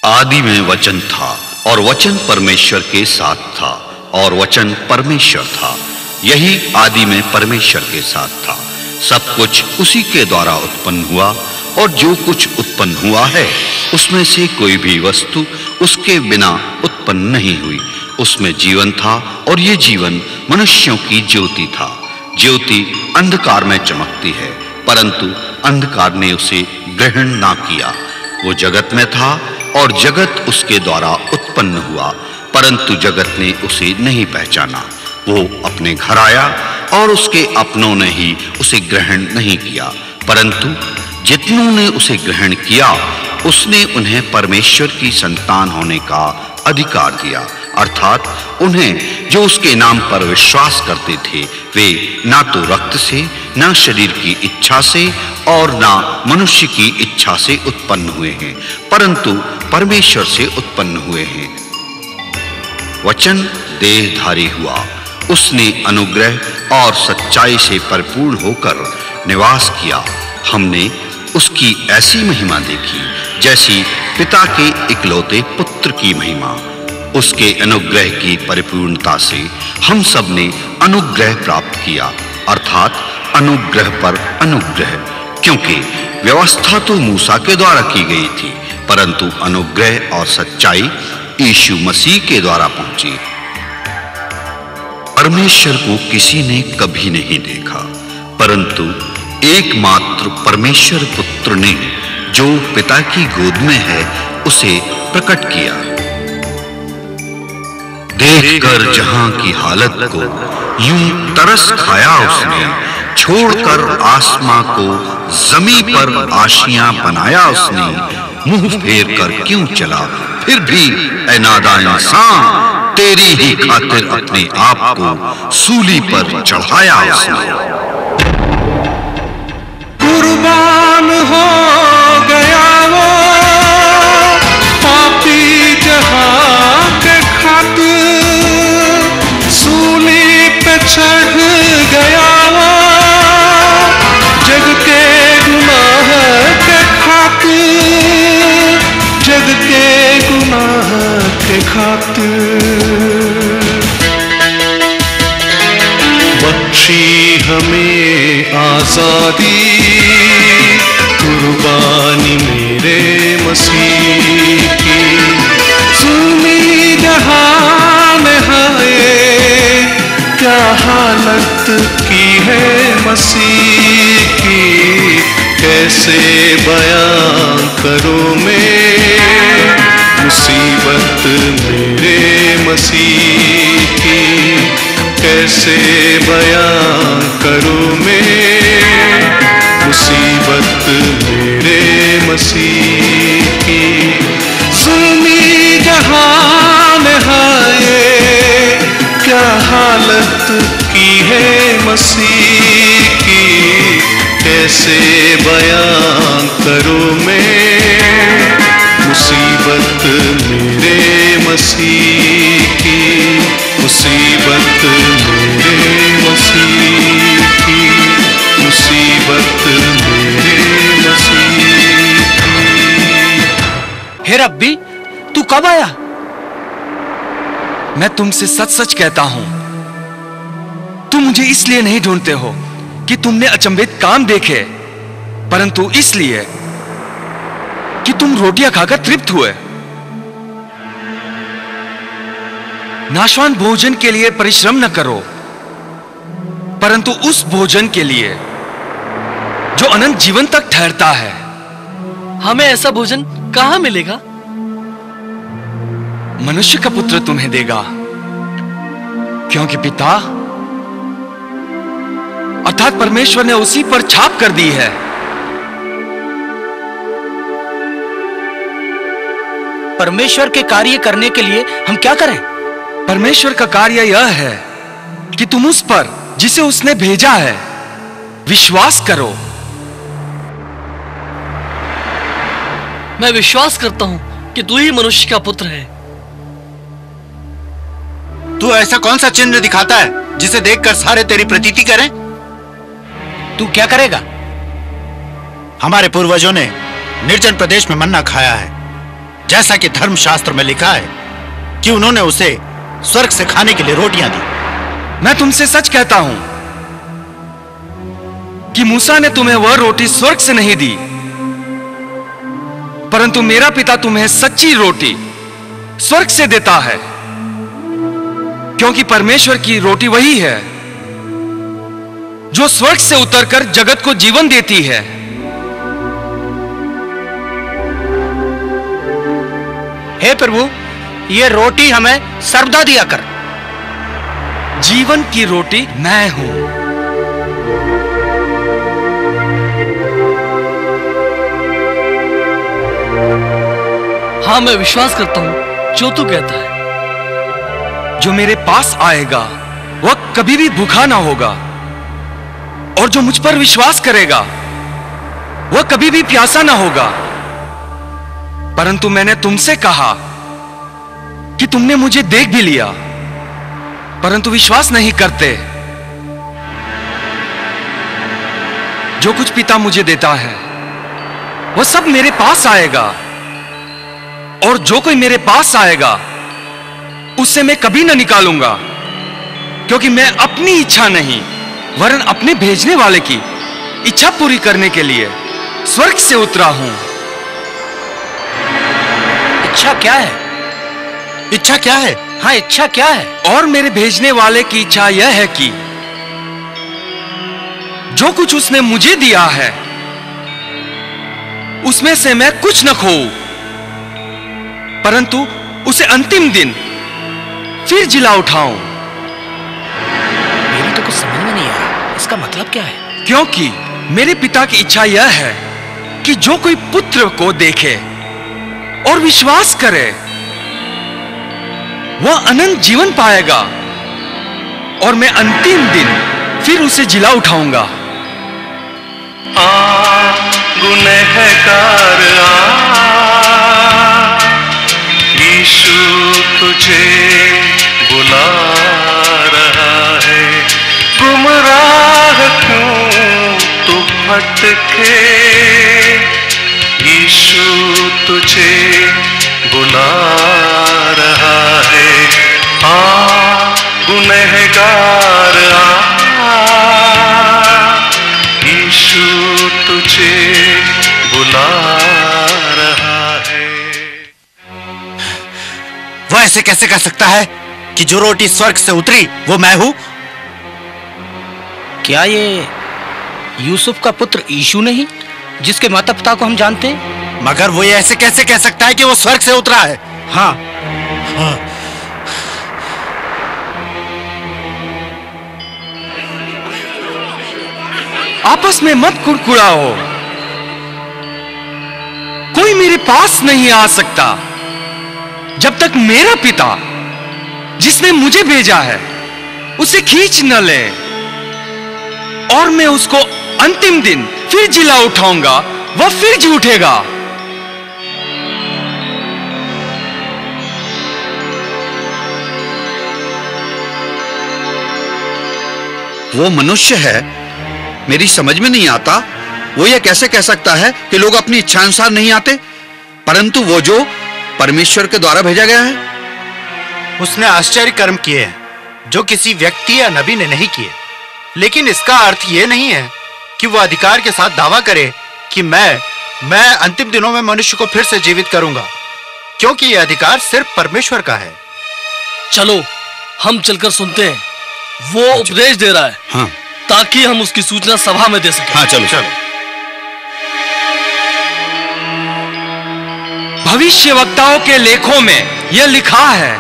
आदि में वचन था और वचन परमेश्वर के साथ था और वचन परमेश्वर था। यही आदि में परमेश्वर के साथ था। सब कुछ उसी के द्वारा उत्पन्न हुआ और जो कुछ उत्पन्न हुआ है उसमें से कोई भी वस्तु उसके बिना उत्पन्न नहीं हुई। उसमें जीवन था और ये जीवन मनुष्यों की ज्योति था। ज्योति अंधकार में चमकती है, परंतु अंधकार ने उसे ग्रहण ना किया। वो जगत में था और जगत उसके द्वारा उत्पन्न हुआ, परंतु जगत ने उसे नहीं पहचाना। वो अपने घर आया और उसके अपनों ने ही उसे ग्रहण नहीं किया, परंतु जितनों ने उसे ग्रहण किया उसने उन्हें परमेश्वर की संतान होने का अधिकार दिया, अर्थात उन्हें जो उसके नाम पर विश्वास करते थे। वे ना तो रक्त से, ना शरीर की इच्छा से और ना मनुष्य की इच्छा से उत्पन्न हुए हैं, परंतु परमेश्वर से उत्पन्न हुए हैं। वचन देहधारी हुआ, उसने अनुग्रह और सच्चाई से परिपूर्ण होकर निवास किया। हमने उसकी ऐसी महिमा देखी जैसी पिता के इकलौते पुत्र की महिमा। उसके अनुग्रह की परिपूर्णता से हम सब ने अनुग्रह प्राप्त किया, अर्थात अनुग्रह पर अनुग्रह, क्योंकि व्यवस्था तो मूसा के द्वारा की गई थी, परंतु अनुग्रह और सच्चाई यीशु मसीह के द्वारा पहुंची। परमेश्वर को किसी ने कभी नहीं देखा, परंतु एकमात्र परमेश्वर पुत्र ने जो पिता की गोद में है उसे प्रकट किया। देखकर जहां की हालत को यूं तरस खाया उसने, छोड़कर आसमां को जमीन पर आशियां बनाया उसने। मुंह फेर कर क्यों चला फिर भी ऐ नादान इंसान, तेरी ही खातिर अपने आप को सूली पर चढ़ाया उसने। कुर्बान हो गया वो पापी जहां के खातिर, सूली पे चढ़ गया वो जग के गुनाह के खातिर, जग के गुनाह के खातिर। बख्शी हमें आजादी, कुर्बानी मेरे मसीह की। सुनी जहान है क्या हालत की है मसीह की, कैसे बयां करूं मैं मुसीबत मेरे मसीह की, कैसे बयां करूं मैं मुसीबत मेरे मसीह की। सुनी जहान है क्या हालत की है मसीह की, कैसे बयां करूं मैं मुसीबत मेरे मसीह की, मुसीबत मेरे मसीह की, मुसीबत मेरे मसीह की। हे रब्बी, तू कब आया? मैं तुमसे सच सच कहता हूं, तुम मुझे इसलिए नहीं ढूंढते हो कि तुमने अचंभित काम देखे, परंतु इसलिए कि तुम रोटियां खाकर तृप्त हुए। नाशवान भोजन के लिए परिश्रम न करो, परंतु उस भोजन के लिए जो अनंत जीवन तक ठहरता है। हमें ऐसा भोजन कहां मिलेगा? मनुष्य का पुत्र तुम्हें देगा, क्योंकि पिता अर्थात परमेश्वर ने उसी पर छाप कर दी है। परमेश्वर के कार्य करने के लिए हम क्या करें? परमेश्वर का कार्य यह है कि तुम उस पर जिसे उसने भेजा है विश्वास करो। मैं विश्वास करता हूं कि तू ही मनुष्य का पुत्र है। तू ऐसा कौन सा चिन्ह दिखाता है जिसे देखकर सारे तेरी प्रतीति करें? तू क्या करेगा? हमारे पूर्वजों ने निर्जन प्रदेश में मन्ना खाया है, जैसा कि धर्मशास्त्र में लिखा है कि उन्होंने उसे स्वर्ग से खाने के लिए रोटियां दी। मैं तुमसे सच कहता हूं कि मूसा ने तुम्हें वह रोटी स्वर्ग से नहीं दी, परंतु मेरा पिता तुम्हें सच्ची रोटी स्वर्ग से देता है, क्योंकि परमेश्वर की रोटी वही है जो स्वर्ग से उतरकर जगत को जीवन देती है। हे प्रभु, ये रोटी हमें सर्वदा दिया कर। जीवन की रोटी मैं हूं। हाँ, मैं विश्वास करता हूं जो तू कहता है। जो मेरे पास आएगा वह कभी भी भूखा ना होगा, और जो मुझ पर विश्वास करेगा वह कभी भी प्यासा ना होगा। परंतु मैंने तुमसे कहा कि तुमने मुझे देख भी लिया, परंतु विश्वास नहीं करते। जो कुछ पिता मुझे देता है वह सब मेरे पास आएगा, और जो कोई मेरे पास आएगा उससे मैं कभी ना निकालूंगा, क्योंकि मैं अपनी इच्छा नहीं वरन अपने भेजने वाले की इच्छा पूरी करने के लिए स्वर्ग से उतरा हूं। इच्छा क्या है? इच्छा क्या है? हाँ, इच्छा क्या है? और मेरे भेजने वाले की इच्छा यह है कि जो कुछ उसने मुझे दिया है उसमें से मैं कुछ न खोऊं, परंतु उसे अंतिम दिन फिर जिला उठाऊं। मेरी तो कुछ समझ में नहीं आया, इसका मतलब क्या है? क्योंकि मेरे पिता की इच्छा यह है कि जो कोई पुत्र को देखे और विश्वास करे वह अनंत जीवन पाएगा, और मैं अंतिम दिन फिर उसे जिला उठाऊंगा। गुनहगार यीशु तुझे बुला रहा है। गुमराह क्यों तू भटके, यीशु तुझे बुला रहा है। गुनहगार यीशु तुझे बुला रहा है। वह ऐसे कैसे कह सकता है कि जो रोटी स्वर्ग से उतरी वो मैं हूं? क्या ये यूसुफ का पुत्र यीशु नहीं, जिसके माता पिता को हम जानते हैं? मगर वो ये ऐसे कैसे कह सकता है कि वो स्वर्ग से उतरा है? हाँ, हाँ। आपस में मत कुड़कुड़ाओ। कोई मेरे पास नहीं आ सकता जब तक मेरा पिता जिसने मुझे भेजा है उसे खींच न ले, और मैं उसको अंतिम दिन फिर जिला उठाऊंगा, वह फिर जी उठेगा। वो मनुष्य है, मेरी समझ में नहीं आता वो ये कैसे कह सकता है कि लोग अपनी इच्छानुसार नहीं आते, परंतु वो जो परमेश्वर के द्वारा भेजा गया है। उसने आश्चर्य कर्म किए हैं जो किसी व्यक्ति या नबी ने नहीं किए, लेकिन इसका अर्थ यह नहीं है कि वो अधिकार के साथ दावा करे कि मैं अंतिम दिनों में मनुष्य को फिर से जीवित करूंगा, क्योंकि यह अधिकार सिर्फ परमेश्वर का है। चलो हम चलकर सुनते हैं, वो उपदेश दे रहा है। हाँ, ताकि हम उसकी सूचना सभा में दे सकें। हाँ, चलो चलो। भविष्यवक्ताओं के लेखों में यह लिखा है,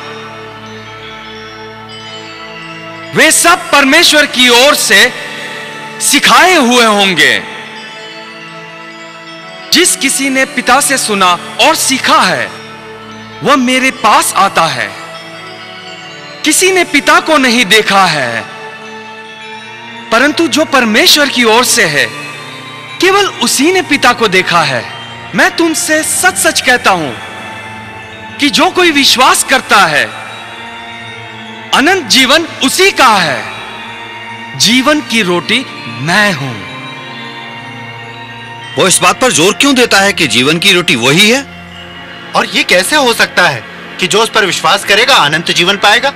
वे सब परमेश्वर की ओर से सिखाए हुए होंगे। जिस किसी ने पिता से सुना और सीखा है वह मेरे पास आता है। किसी ने पिता को नहीं देखा है, परंतु जो परमेश्वर की ओर से है केवल उसी ने पिता को देखा है। मैं तुमसे सच सच कहता हूं कि जो कोई विश्वास करता है अनंत जीवन उसी का है। जीवन की रोटी मैं हूं। वो इस बात पर जोर क्यों देता है कि जीवन की रोटी वही है? और ये कैसे हो सकता है कि जो उस पर विश्वास करेगा अनंत जीवन पाएगा?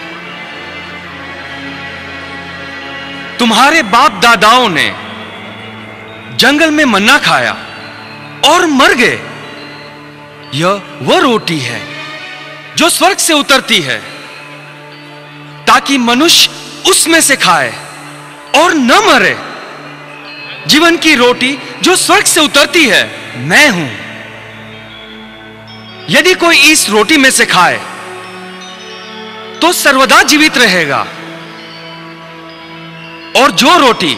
तुम्हारे बाप दादाओं ने जंगल में मन्ना खाया और मर गए। यह वह रोटी है जो स्वर्ग से उतरती है, ताकि मनुष्य उसमें से खाए और न मरे। जीवन की रोटी जो स्वर्ग से उतरती है मैं हूं। यदि कोई इस रोटी में से खाए तो सर्वदा जीवित रहेगा। और जो रोटी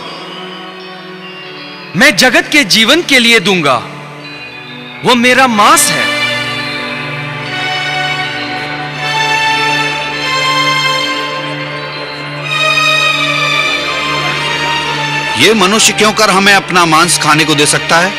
मैं जगत के जीवन के लिए दूंगा वो मेरा मांस है। ये मनुष्य क्यों कर हमें अपना मांस खाने को दे सकता है?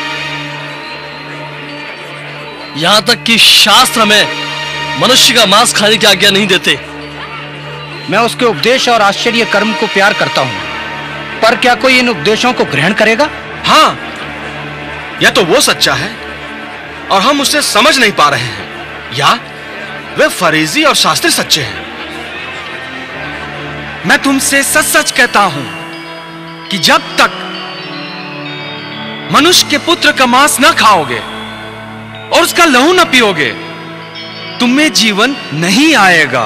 यहां तक कि शास्त्र में मनुष्य का मांस खाने की आज्ञा नहीं देते। मैं उसके उपदेश और आश्चर्य कर्म को प्यार करता हूं, पर क्या कोई इन उपदेशों को ग्रहण करेगा? हां, या तो वो सच्चा है और हम उसे समझ नहीं पा रहे हैं, या वे फरीसी और शास्त्री सच्चे हैं। मैं तुमसे सच सच कहता हूं कि जब तक मनुष्य के पुत्र का मांस न खाओगे और उसका लहू न पियोगे तुम्हें जीवन नहीं आएगा।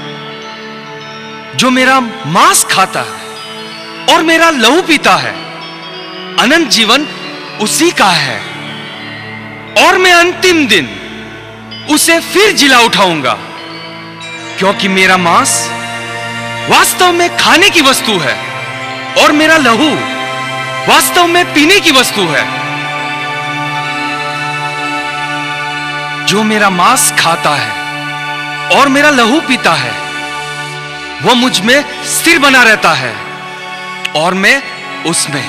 जो मेरा मांस खाता है और मेरा लहू पीता है अनंत जीवन उसी का है, और मैं अंतिम दिन उसे फिर जिला उठाऊंगा। क्योंकि मेरा मांस वास्तव में खाने की वस्तु है और मेरा लहू वास्तव में पीने की वस्तु है। जो मेरा मांस खाता है और मेरा लहू पीता है वो मुझ में स्थिर बना रहता है और मैं उसमें।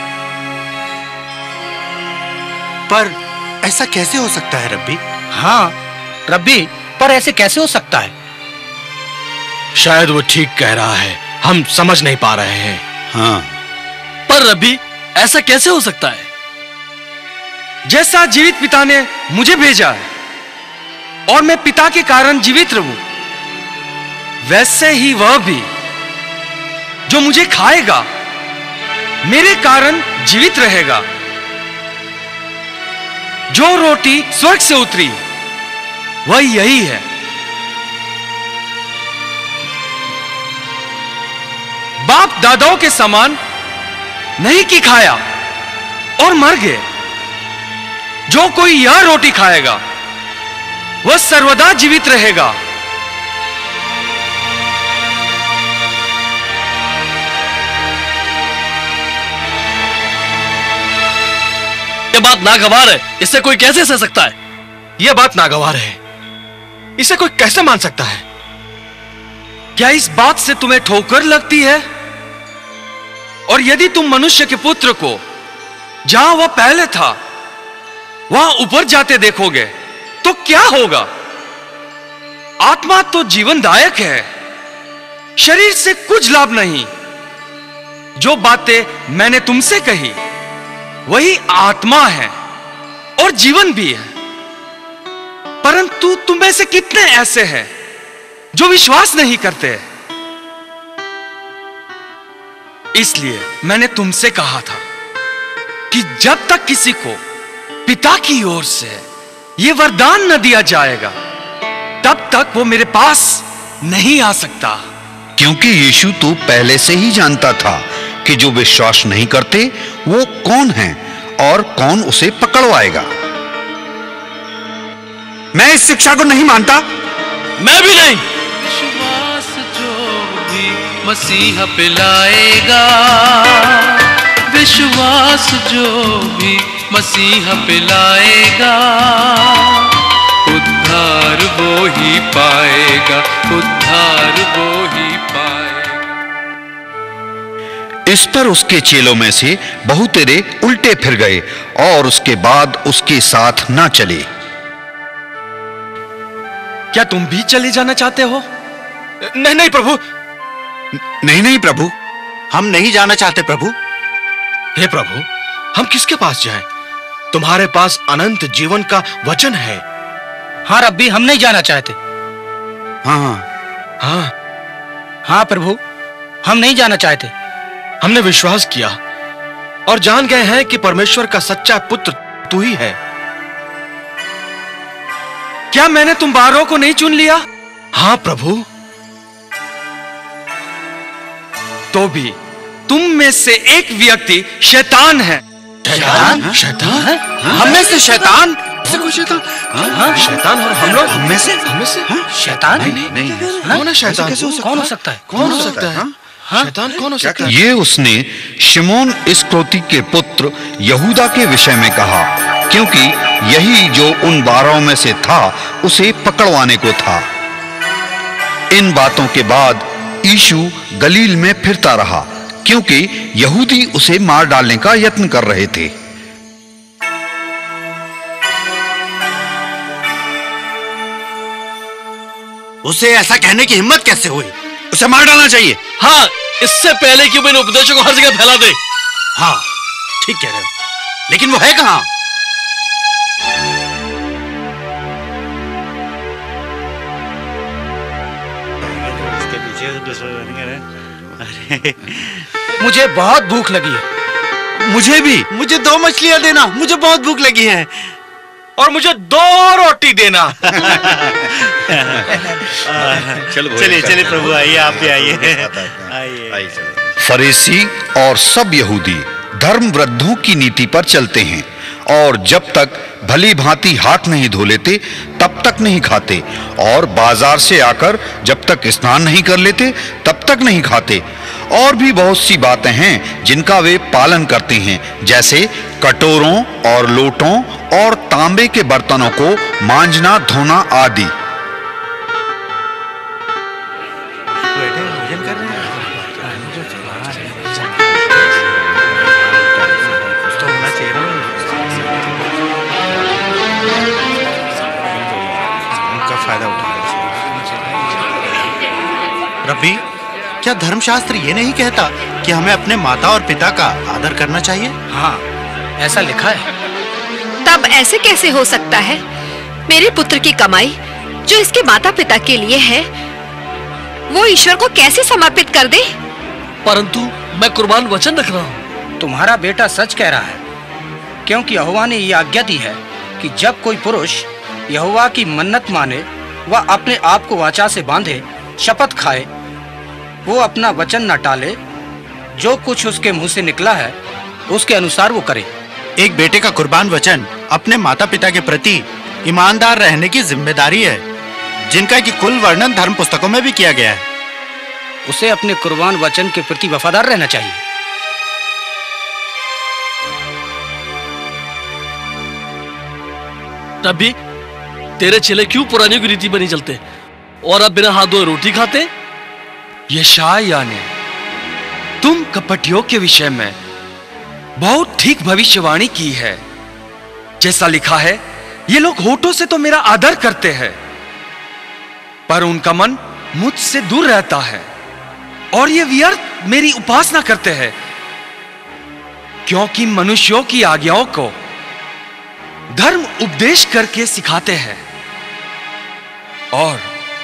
पर ऐसा कैसे हो सकता है रब्बी? हाँ रब्बी, पर ऐसे कैसे हो सकता है? शायद वो ठीक कह रहा है, हम समझ नहीं पा रहे हैं। हाँ, पर रब्बी, ऐसा कैसे हो सकता है? जैसा जीवित पिता ने मुझे भेजा है और मैं पिता के कारण जीवित रहूं, वैसे ही वह भी जो मुझे खाएगा मेरे कारण जीवित रहेगा। जो रोटी स्वर्ग से उतरी वह यही है। बाप दादाओं के समान नहीं कि खाया और मर गए। जो कोई यह रोटी खाएगा वह सर्वदा जीवित रहेगा। यह बात नागवार है, इससे कोई कैसे सह सकता है? यह बात नागवार है, इसे कोई कैसे मान सकता है? क्या इस बात से तुम्हें ठोकर लगती है? और यदि तुम मनुष्य के पुत्र को जहां वह पहले था वहां ऊपर जाते देखोगे तो क्या होगा? आत्मा तो जीवनदायक है, शरीर से कुछ लाभ नहीं। जो बातें मैंने तुमसे कही वही आत्मा है और जीवन भी है। परंतु तुम में से कितने ऐसे हैं जो विश्वास नहीं करते? इसलिए मैंने तुमसे कहा था कि जब तक किसी को पिता की ओर से यह वरदान न दिया जाएगा तब तक वो मेरे पास नहीं आ सकता। क्योंकि यीशु तो पहले से ही जानता था कि जो विश्वास नहीं करते वो कौन है और कौन उसे पकड़वाएगा। मैं इस शिक्षा को नहीं मानता। मैं भी नहीं। विश्वास जो भी मसीहा पे लाएगा, विश्वास जो भी मसीहा पे लाएगा, उद्धार वो ही पाएगा, उद्धार वो ही पाएगा। इस पर उसके चेलों में से बहुतेरे उल्टे फिर गए और उसके बाद उसके साथ ना चले। क्या तुम भी चले जाना चाहते हो? नहीं नहीं प्रभु। नहीं नहीं प्रभु, हम नहीं जाना चाहते प्रभु। हे प्रभु, हम किसके पास जाएं? तुम्हारे पास अनंत जीवन का वचन है हाँ रब्बी, हम नहीं जाना चाहते। हाँ, हाँ प्रभु, हम नहीं जाना चाहते। हमने विश्वास किया और जान गए हैं कि परमेश्वर का सच्चा पुत्र तू ही है। क्या मैंने तुम 12 को नहीं चुन लिया? हाँ प्रभु। तो भी तुम में से एक व्यक्ति शैतान है। शैतान? शैतान? हम में से शैतान? शैतान? शैतान और हम लोग हम में से? शैतान? नहीं। कौन है शैतान? कौन हो सकता है? कौन हो सकता है? शैतान कौन हो सकता है? ये उसने शिमोन इस्करियोती के पुत्र यहूदा के विषय में कहा, क्योंकि यही जो उन 12 में से था उसे पकड़वाने को था। इन बातों के बाद यीशु गलील में फिरता रहा, क्योंकि यहूदी उसे मार डालने का यत्न कर रहे थे। उसे ऐसा कहने की हिम्मत कैसे हुई? उसे मार डालना चाहिए। हाँ, इससे पहले कि वो इन उपदेशों को हर जगह फैला दे। हाँ, ठीक कह रहे हो, लेकिन वो है कहां? मुझे बहुत भूख लगी है। मुझे भी। मुझे 2 मछलियां देना, मुझे बहुत भूख लगी है। और मुझे 2 रोटी देना। चलिए चलिए प्रभु, आइए, आप भी आइए। आइए। फरीसी और सब यहूदी धर्म वृद्धों की नीति पर चलते हैं और जब तक भली भांति हाथ नहीं धो लेते तब तक नहीं खाते, और बाजार से आकर जब तक स्नान नहीं कर लेते तब तक नहीं खाते। और भी बहुत सी बातें हैं जिनका वे पालन करते हैं, जैसे कटोरों और लोटों और तांबे के बर्तनों को मांजना धोना आदि। रब्बी, क्या धर्मशास्त्र ये नहीं कहता कि हमें अपने माता और पिता का आदर करना चाहिए? हाँ, ऐसा लिखा है। तब ऐसे कैसे हो सकता है? मेरे पुत्र की कमाई जो इसके माता पिता के लिए है, वो ईश्वर को कैसे समर्पित कर दे? परंतु मैं कुर्बान वचन रख रहा हूँ। तुम्हारा बेटा सच कह रहा है, क्योंकि यहोवा ने ये आज्ञा दी है कि जब कोई पुरुष यहोवा की मन्नत माने व अपने आप को वाचा से बांधे, शपथ खाए, वो अपना वचन न टाले, जो कुछ उसके मुंह से निकला है उसके अनुसार वो करे। एक बेटे का कुर्बान वचन अपने माता पिता के प्रति ईमानदार रहने की जिम्मेदारी है, जिनका कि कुल वर्णन धर्म पुस्तकों में भी किया गया है। उसे अपने कुर्बान वचन के प्रति वफादार रहना चाहिए। रब्बी, तेरे चेले क्यों पुरानी की रीति बनी चलते और अब बिना हाथ धोए रोटी खाते? यशायाह ने तुम कपटियों के विषय में बहुत ठीक भविष्यवाणी की है। जैसा लिखा है, ये लोग होठों से तो मेरा आदर करते हैं, पर उनका मन मुझसे दूर रहता है, और ये व्यर्थ मेरी उपासना करते हैं, क्योंकि मनुष्यों की आज्ञाओं को धर्म उपदेश करके सिखाते हैं, और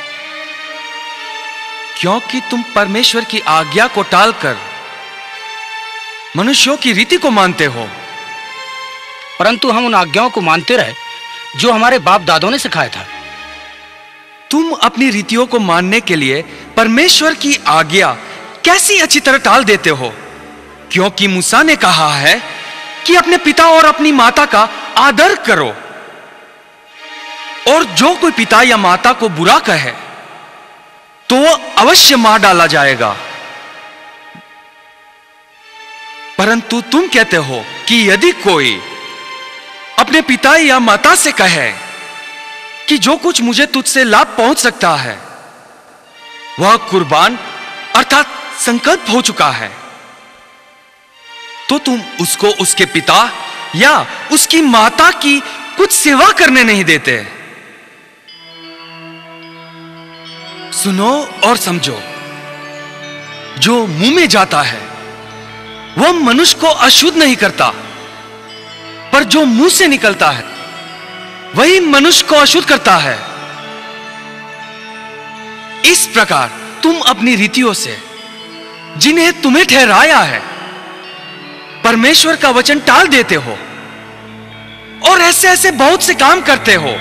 क्योंकि तुम परमेश्वर की आज्ञा को टालकर मनुष्यों की रीति को मानते हो। परंतु हम उन आज्ञाओं को मानते रहे जो हमारे बाप दादों ने सिखाया था। तुम अपनी रीतियों को मानने के लिए परमेश्वर की आज्ञा कैसी अच्छी तरह टाल देते हो, क्योंकि मूसा ने कहा है कि अपने पिता और अपनी माता का आदर करो, और जो कोई पिता या माता को बुरा कहे तो वो अवश्य मार डाला जाएगा। परंतु तुम कहते हो कि यदि कोई अपने पिता या माता से कहे कि जो कुछ मुझे तुझसे लाभ पहुंच सकता है वह कुर्बान अर्थात संकल्प हो चुका है, तो तुम उसको उसके पिता या उसकी माता की कुछ सेवा करने नहीं देते। सुनो और समझो, जो मुंह में जाता है वह मनुष्य को अशुद्ध नहीं करता, पर जो मुंह से निकलता है वही मनुष्य को अशुद्ध करता है। इस प्रकार तुम अपनी रीतियों से, जिन्हें तुम्हें ठहराया है, परमेश्वर का वचन टाल देते हो और ऐसे ऐसे बहुत से काम करते हो।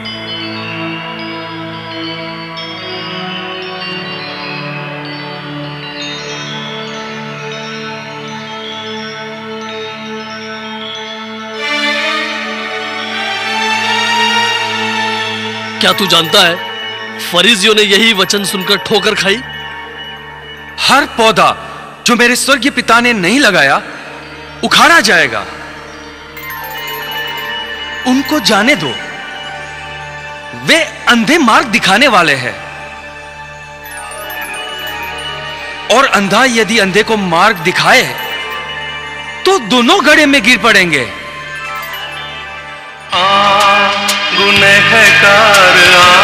क्या तू जानता है फरीसियों ने यही वचन सुनकर ठोकर खाई? हर पौधा जो मेरे स्वर्गीय पिता ने नहीं लगाया उखाड़ा जाएगा। उनको जाने दो, वे अंधे मार्ग दिखाने वाले हैं, और अंधा यदि अंधे को मार्ग दिखाए तो दोनों गड्ढे में गिर पड़ेंगे। गुनहगार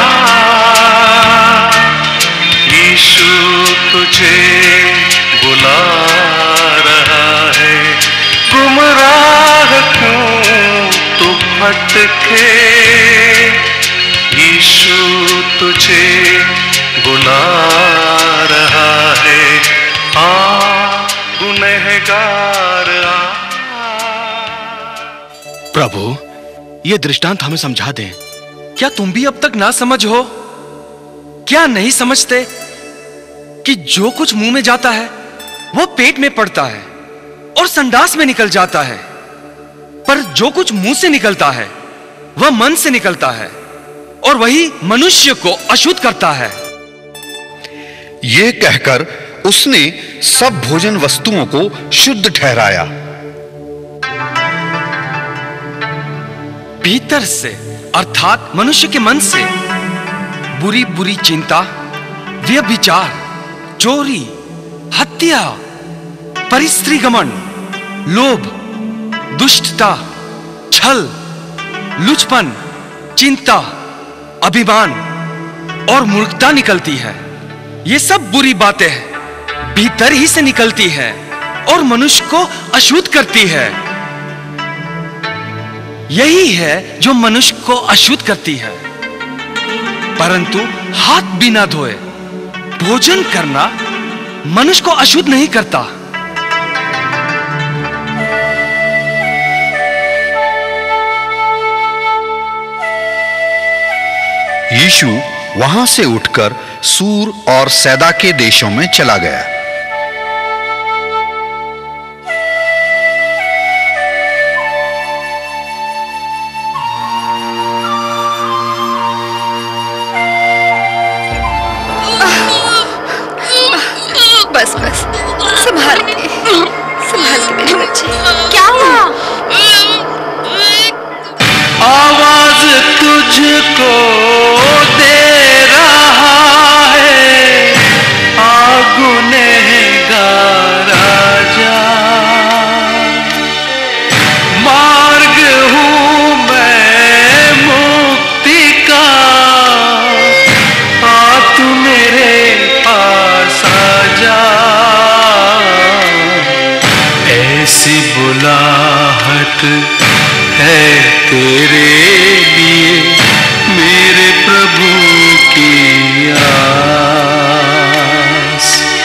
यीशु तुझे बुला रहा है। गुमराह क्यों तू भटके, यीशु तुझे बुला रहा है। गुनहगार प्रभु, ये दृष्टांत हमें समझा दें। क्या तुम भी अब तक ना समझ हो? क्या नहीं समझते कि जो कुछ मुंह में जाता है वो पेट में पड़ता है और संडास में निकल जाता है, पर जो कुछ मुंह से निकलता है वह मन से निकलता है और वही मनुष्य को अशुद्ध करता है। ये कहकर उसने सब भोजन वस्तुओं को शुद्ध ठहराया। भीतर से अर्थात मनुष्य के मन से बुरी बुरी चिंता, व्यभिचार, चोरी, हत्या, परिस्त्रीगमन, लोभ, दुष्टता, छल, लुचपन, चिंता, अभिमान और मूर्खता निकलती है। ये सब बुरी बातें हैं, भीतर ही से निकलती है और मनुष्य को अशुद्ध करती है। यही है जो मनुष्य को अशुद्ध करती है। परंतु हाथ बिना धोए भोजन करना मनुष्य को अशुद्ध नहीं करता। यीशु वहां से उठकर सूर और सैदा के देशों में चला गया। बस बस, संभाल के मेरे बच्चे। क्या हुआ? आवाज तुझको दे रहा है, गुनहगार आजा। मार्ग हूँ मैं मुक्ति का, आ तू मेरे पास आजा। ऐसी बुलाहट है तेरे लिए मेरे प्रभु की आस।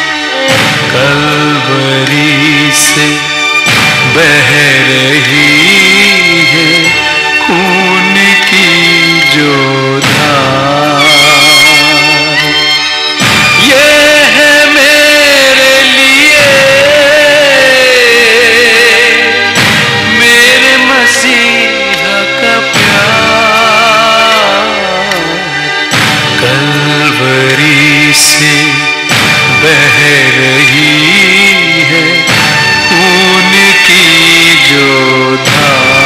कलवरी से बह रही है खून की जो धार। ये है मेरे लिए मेरे मसीहा का प्यार। कलवरी से बह रही है खून की जो धार।